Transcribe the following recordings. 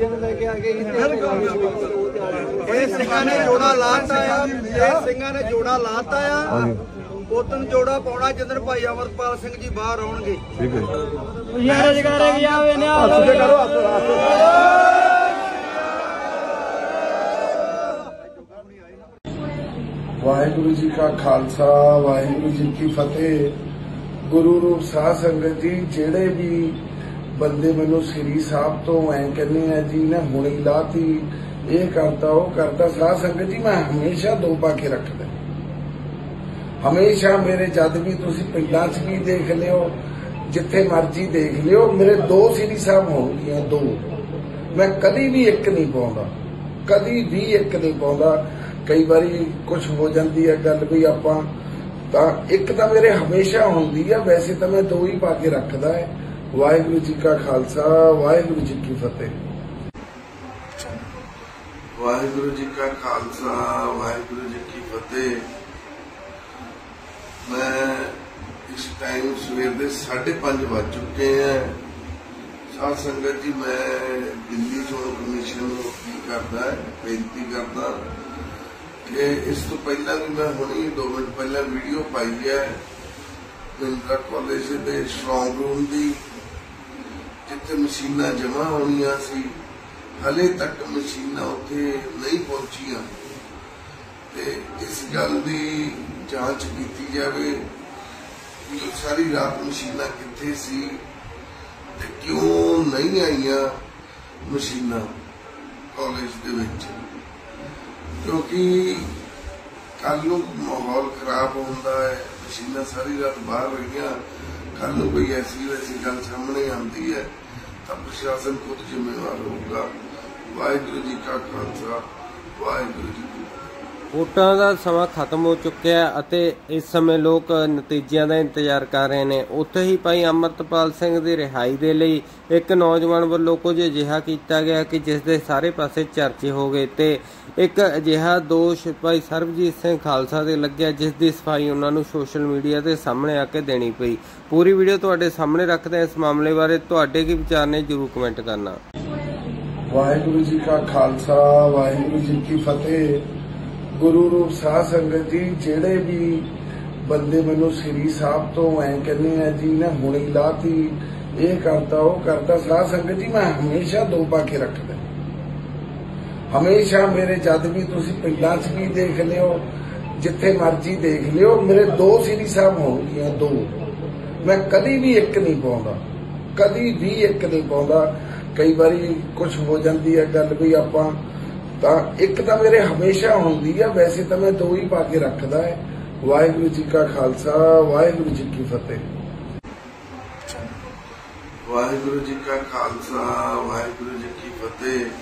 लेके आ गए ਸਿੰਘਾਂ ਨੇ ਜੋੜਾ ਲਾਤਾ ਆ ਇਹ ਸਿੰਘਾਂ ਨੇ ਜੋੜਾ ਲਾਤਾ ਆ ਉਦੋਂ ਜੋੜਾ ਪਾਉਣਾ ਜਿੱਦਣ ਭਾਈ ਅਮਰਪਾਲ ਸਿੰਘ ਜੀ ਬਾਹਰ ਆਉਣਗੇ। ਠੀਕ ਹੈ ਯਾਰ ਜਗਾਰੇ ਗਿਆ ਵੇ ਨੇ ਹੱਥ ਕਰੋ वाहिगुरु जी का खालसा वाहिगुरु जी की फतेह। गुरु रूप साध संगत जी जेड़े भी बंदे मैनू श्री साहब तो ऐ कहने हैं जी ने हुणी लाती ये करता वो करता, साध संगत जी मैं हमेशा दो पाके रखदा, हमेशा मेरे जद भी तुसी पिंडां च भी देख लियो जिथे मर्जी देख लियो मेरे दो श्री साहब होणगियां, दो। मैं कदी भी एक नहीं पाउंदा, कदी भी एक नहीं पाउंदा। कई बारी कुछ हो जाती है गल भी आपां तां एक तां मेरे हमेशा होंदी है, वैसे तो मैं दो ही पा के रखदा है। वाहिगुरु जी का खालसा वाहिगुरु जी की फतेह। वाहिगुरु जी का खालसा वाहिगुरु जी की फतेह। मैं इस टाइम सवेर के 5:30 बज चुके हैं। साध संगत जी मैं दिल्ली चोण कमीशन नूं अपील करदा है, बेनती करदा कि इस तो पहला भी मैं हुणी 2 मिनट पहला वीडियो पाई है महिंद्रा कॉलेज के स्ट्रॉन्ग रूम की, जिथे मशीनां जमा होनियां सी, हले तक मशीनां उत्थे नहीं पहुंचियां। ते इस गल की जांच की जाए कि सारी रात मशीनां कित्थे सी ते क्यों नहीं आईयां मशीनां कॉलेज दे विच, क्योंकि कल नूं माहौल खराब होंदा है, मशीनां सारी रात बाहर रहियां, कल नूं कोई ऐसी वैसी गल सामने आती है तो प्रशासन खुद जिम्मेवार होगा। वाहिगुरु जी का खालसा वाहिगुरु जी की फतेह। वोटां दा समां खत्म हो चुक्या ਅਤੇ ਇਸ ਸਮੇਂ ਲੋਕ ਨਤੀਜਿਆਂ ਦਾ ਇੰਤਜ਼ਾਰ ਕਰ ਰਹੇ ਨੇ। ਉੱਥੇ ਹੀ ਭਾਈ ਅਮਰਪਾਲ ਸਿੰਘ ਦੀ ਰਿਹਾਈ ਦੇ ਲਈ ਇੱਕ ਨੌਜਵਾਨ ਵੱਲੋਂ ਕੁਝ ਅਜਿਹਾ ਕੀਤਾ ਗਿਆ ਕਿ ਜਿਸ ਦੇ ਸਾਰੇ ਪਾਸੇ ਚਰਚੇ ਹੋ ਗਏ ਤੇ ਇੱਕ ਅਜਿਹਾ ਦੋਸ਼ ਭਾਈ ਸਰਬਜੀਤ ਸਿੰਘ ਖਾਲਸਾ ਦੇ ਲੱਗਿਆ ਜਿਸ ਦੀ ਸਫਾਈ ਉਹਨਾਂ ਨੂੰ ਸੋਸ਼ਲ ਮੀਡੀਆ ਦੇ ਸਾਹਮਣੇ ਆ ਕੇ ਦੇਣੀ ਪਈ। ਪੂਰੀ ਵੀਡੀਓ ਤੁਹਾਡੇ ਸਾਹਮਣੇ ਰੱਖਦੇ ਹਾਂ। ਇਸ ਮਾਮਲੇ ਬਾਰੇ ਤੁਹਾਡੇ ਕੀ ਵਿਚਾਰ ਨੇ ਜਰੂਰ ਕਮੈਂਟ ਕਰਨਾ। वाहिगुरु जी का खालसा वाहिगुरु जी की फतेह। गुरु रूप साध संगत जी जेड़े भी बंदे मैनू श्री साहब तो ऐ कहने हैं जी ने हुणी लाती ये करता वो करता, साध संगत जी मैं हमेशा दो पाके रखदा, हमेशा मेरे जद भी तुसी पिंडां च भी देख लियो जिथे मर्जी देख लियो मेरे दो श्री साहब होणगियां, दो। मैं कदी भी एक नहीं पाउंदा, कदी भी एक नहीं पाउंदा। कई बारी कुछ हो जाती है गल भी आपां तां एक तां मेरे हमेशा होंदी है, वैसे तो मैं दो ही पा के रखदा है। वाहिगुरु जी का खालसा वाहिगुरु जी की फतेह। वाहिगुरु जी का खालसा वाहिगुरु जी की फतेह।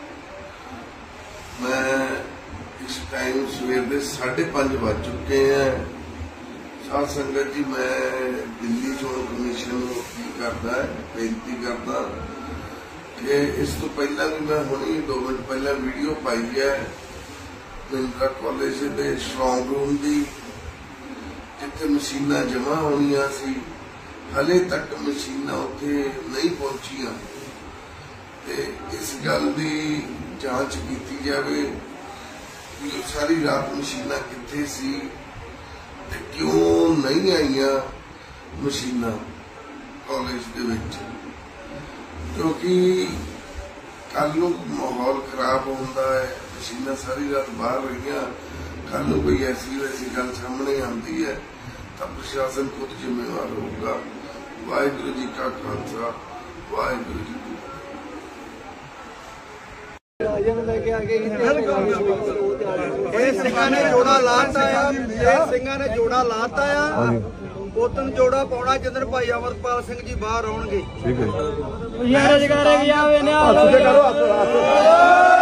मैं इस टाइम सवेर के 5:30 बज चुके हैं। साध संगत जी मैं दिल्ली चोण कमीशन नूं अपील करदा है, बेनती करदा कि इस तो पहला भी मैं हुणी 2 मिनट पहला वीडियो पाई है महिंद्रा कॉलेज के स्ट्रॉन्ग रूम की, जिथे मशीनां जमा होनियां सी, हले तक मशीनां उत्थे नहीं पहुंचियां। ते इस गल की जांच की जाए कि सारी रात मशीनां कित्थे सी ते क्यों नहीं आईयां मशीनां कॉलेज दे विच, क्योंकि कल नूं माहौल खराब होंदा है, मशीनां सारी रात बाहर रहियां, कल नूं कोई ऐसी वैसी गल सामने आती है तो प्रशासन खुद जिम्मेवार होगा। वाहिगुरु जी का खालसा वाहिगुरु जी की ਸਿੰਘਾਂ ਨੇ ਜੋੜਾ ਲਾਤਾ ਆ ਇਹ ਸਿੰਘਾਂ ਨੇ ਜੋੜਾ ਲਾਤਾ ਆ ਉਦੋਂ ਜੋੜਾ ਪਾਉਣਾ ਜਿੱਦਣ ਭਾਈ ਅਮਰਪਾਲ ਸਿੰਘ ਜੀ ਬਾਹਰ ਆਉਣਗੇ। ਠੀਕ ਹੈ ਯਾਰ ਜਗਾਰੇ ਗਿਆ ਵੇ ਨੇ ਹੱਥ ਕਰੋ